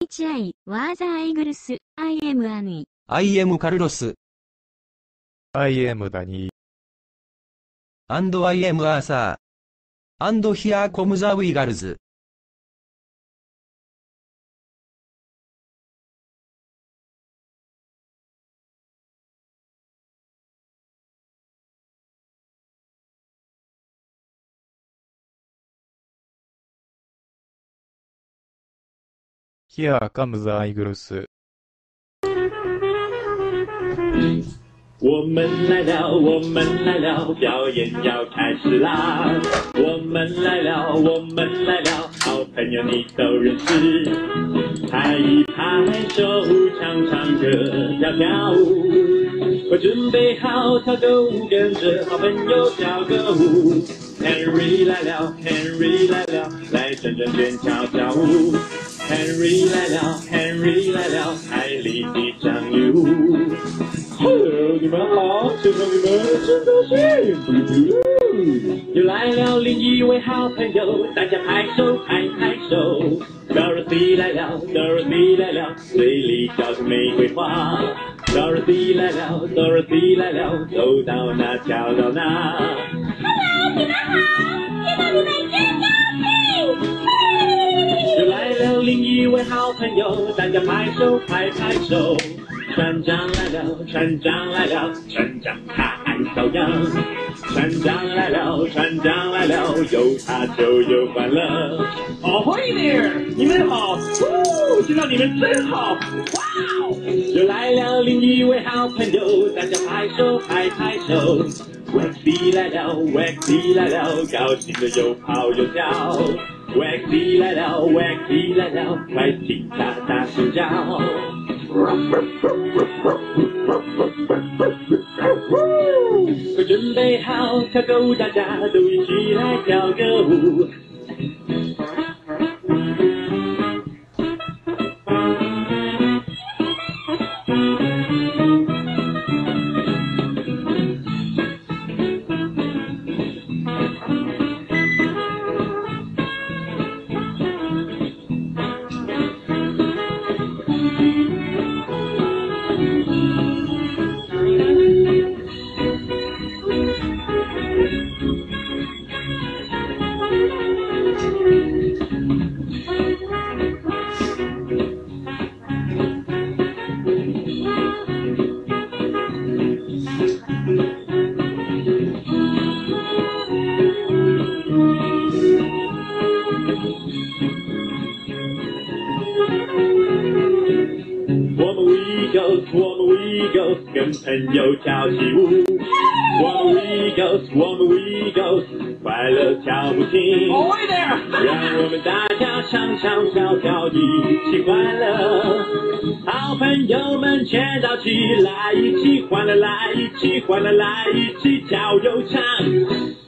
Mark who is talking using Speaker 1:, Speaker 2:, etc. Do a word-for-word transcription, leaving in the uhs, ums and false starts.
Speaker 1: チアイ、ワーザーイグルス、I am アニー。
Speaker 2: I am カルロス。
Speaker 3: I am ダニー。
Speaker 2: and I am アーサー。and here come the eWiggles。
Speaker 3: Here comes the eWiggles。
Speaker 4: 我们来了，我们来了，表演要开始啦！我们来了，我们来了，好朋友你都认识。拍一拍手，唱唱歌，跳跳舞。我准备好跳个舞，跟着好朋友跳个舞。Henry 来了 ，Henry 来了，来转转圈跳跳舞。Henry 来了 ，Henry 来了，海里的章鱼舞。Hello， 你们好，谢谢你们，真高兴！又来了另一位好朋友，大家拍手拍拍手。Dorothy 来了 ，Dorothy 来了，嘴里嚼着玫瑰花。Dorothy 来了 ，Dorothy 来了，走到哪跳到哪。
Speaker 5: Hello， 你们好，见到你们真高兴！
Speaker 4: 又来了另一位好朋友，大家拍手拍拍手。船长来了，船长来了，船长他爱搔痒。船长来了，船长来了，有他就有欢乐。Ahoy there， 你们好，哦，见到你们真好，哇哦！又来了另一位好朋友，大家拍手拍拍手。Waxy 来了 ，Waxy 来了，高兴的又跑又跳。Waxy 来了 ，Waxy 来了，快听他大声叫。快准备好跳个舞，大家都一起来跳个舞。我们 eWiggles 跟朋友跳起舞，我们 eWiggles 我们 eWiggles 快乐跳不停。让我们大家唱唱跳跳一起欢乐，好朋友们全到起来，一起欢乐来，一起欢乐来，一起跳又唱。